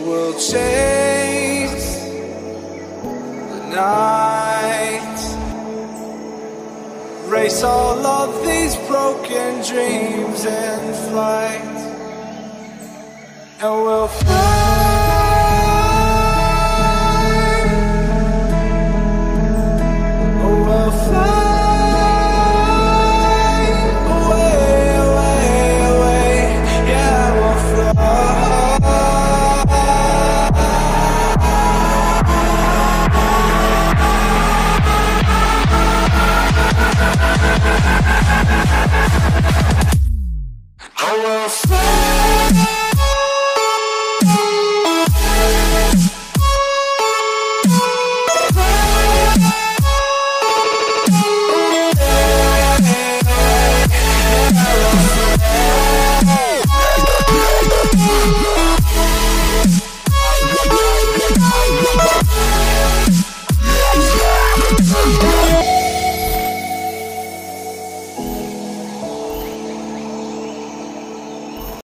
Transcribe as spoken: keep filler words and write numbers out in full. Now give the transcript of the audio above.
we'll chase the night, race all of these broken dreams in flight, and we'll fly.